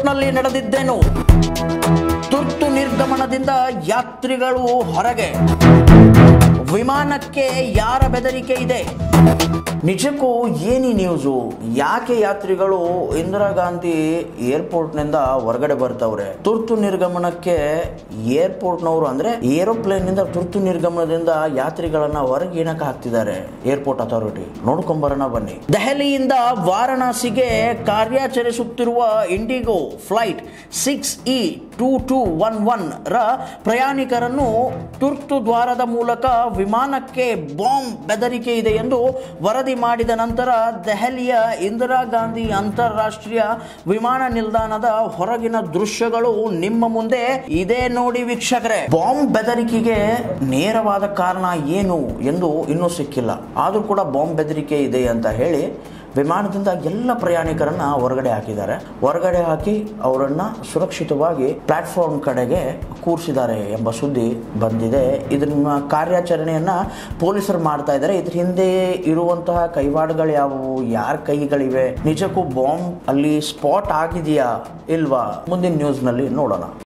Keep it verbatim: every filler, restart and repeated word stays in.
ಏರ್ಪೋರ್ಟ್ನಲ್ಲಿ ನಡೆದಿದ್ದೇನು? ತುರ್ತು ನಿರ್ಗಮನದಿಂದ ಯಾತ್ರಿಗಳು ಹೊರಗೆ. ವಿಮಾನಕ್ಕೆ ಯಾರ ಬೆದರಿಕೆ ಇದೆ? ನಿಜಕ್ಕೂ ಏನಿ ನ್ಯೂಸು? ಯಾಕೆ ಯಾತ್ರಿಗಳು ಇಂದಿರಾ ಗಾಂಧಿ ಏರ್ಪೋರ್ಟ್ನಿಂದ ಹೊರಗಡೆ ಬರ್ತವ್ರೆ? ತುರ್ತು ನಿರ್ಗಮನಕ್ಕೆ ಏರ್ಪೋರ್ಟ್ನವರು ಅಂದ್ರೆ ಏರೋಪ್ಲೇನ್ ನಿಂದ ತುರ್ತು ನಿರ್ಗಮನದಿಂದ ಯಾತ್ರಿಗಳನ್ನ ಹೊರಗೆ ಏನಕ್ಕೆ ಹಾಕ್ತಿದ್ದಾರೆ ಏರ್ಪೋರ್ಟ್ ಅಥಾರಿಟಿ? ನೋಡ್ಕೊಂಬರೋಣ ಬನ್ನಿ. ದೆಹಲಿಯಿಂದ ವಾರಣಾಸಿಗೆ ಕಾರ್ಯಾಚರಿಸುತ್ತಿರುವ IndiGo flight six E two two one one ರ ಪ್ರಯಾಣಿಕರನ್ನು ತುರ್ತು ದ್ವಾರದ ಮೂಲಕ ವಿಮಾನಕ್ಕೆ ಬಾಂಬ್ ಬೆದರಿಕೆ ಇದೆ ಎಂದು ವರದಿ ಮಾಡಿದ ನಂತರ ದೆಹಲಿಯ ಇಂದಿರಾ ಗಾಂಧಿ ಅಂತಾರಾಷ್ಟ್ರೀಯ ವಿಮಾನ ನಿಲ್ದಾಣದ ಹೊರಗಿನ ದೃಶ್ಯಗಳು ನಿಮ್ಮ ಮುಂದೆ ಇದೆ ನೋಡಿ ವೀಕ್ಷಕರೇ. ಬಾಂಬ್ ಬೆದರಿಕೆಗೆ ನೇರವಾದ ಕಾರಣ ಏನು ಎಂದು ಇನ್ನೂ ಸಿಕ್ಕಿಲ್ಲ. ಆದರೂ ಕೂಡ ಬಾಂಬ್ ಬೆದರಿಕೆ ಇದೆ ಅಂತ ಹೇಳಿ ವಿಮಾನದಿಂದ ಎಲ್ಲ ಪ್ರಯಾಣಿಕರನ್ನ ಹೊರಗಡೆ ಹಾಕಿದ್ದಾರೆ. ಹೊರಗಡೆ ಹಾಕಿ ಅವರನ್ನ ಸುರಕ್ಷಿತವಾಗಿ ಪ್ಲಾಟ್ಫಾರ್ಮ್ ಕಡೆಗೆ ಕೂರಿಸಿದ್ದಾರೆ ಎಂಬ ಸುದ್ದಿ ಬಂದಿದೆ. ಇದನ್ನ ಕಾರ್ಯಾಚರಣೆಯನ್ನ ಪೊಲೀಸರು ಮಾಡ್ತಾ ಇದ್ದಾರೆ. ಇದ್ರ ಹಿಂದೆ ಇರುವಂತಹ ಕೈವಾಡಗಳು ಯಾವುವು? ಯಾರ ಕೈಗಳಿವೆ? ನಿಜಕ್ಕೂ ಬಾಂಬ್ ಅಲ್ಲಿ ಸ್ಪಾಟ್ ಆಗಿದೆಯಾ ಇಲ್ವಾ? ಮುಂದಿನ ನ್ಯೂಸ್ ನಲ್ಲಿ ನೋಡೋಣ.